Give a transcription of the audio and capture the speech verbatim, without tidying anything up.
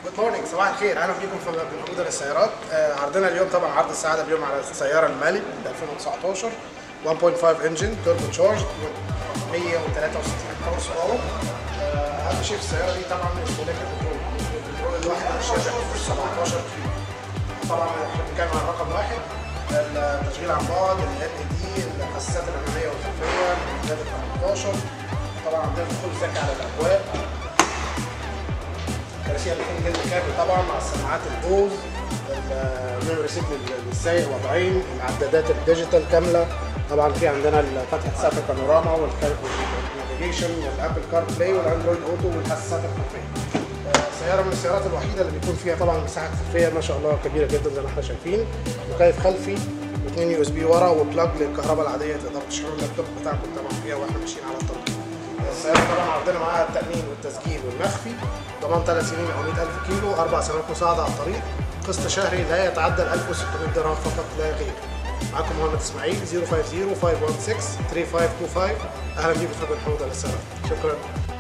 جود مورنينج، صباح الخير، اهلا بيكم في بنقودة للسيارات. آه عرضنا اليوم طبعا عرض السعاده اليوم على السياره المالي ألفين وتسعتاشر واحد فاصلة خمسة انجن توربو تشارج مية وتلاتة وستين هورس باور. اهم شيء في السياره دي طبعا استهلاك البترول. البترول الواحد مش هيبقى سبعتاشر كيلو. طبعا احنا بنتكلم عن رقم واحد، التشغيل عن بعد، ال ال دي، الحساسات الاماميه والخلفيه، الزياده تمنتاشر. طبعا عندنا دخول ذكي على الابواب، كراسي الاثنين جلد كامل طبعا مع السماعات البوز، الميموري سيت للسايق وضعين، العدادات الديجيتال كامله. طبعا في عندنا فتحه سقف البانوراما والنافيجيشن والابل كار بلاي والاندرويد اوتو والحساسات الخلفيه. سياره من السيارات الوحيده اللي بيكون فيها طبعا مساحه خلفيه ما شاء الله كبيره جدا زي ما احنا شايفين، مكيف خلفي واثنين يو اس بي ورا وبلاج للكهرباء العاديه تقدروا تشحنوا اللابتوب بتاعكم طبعا فيها واحنا ماشيين على الطريق. السياره طبعا عندنا معاها التامين والتسجيل والمخفي، ضمان ثلاث سنين او مية ألف كيلو، اربع سنوات مساعده على الطريق، قسط شهري لا يتعدى ألف وستمية درهم فقط لا غير. معاكم مهند اسماعيل صفر خمسة صفر خمسة واحد ستة تلاتة خمسة اتنين خمسة. اهلا بيكم في بنقودة للسيارات. شكرا.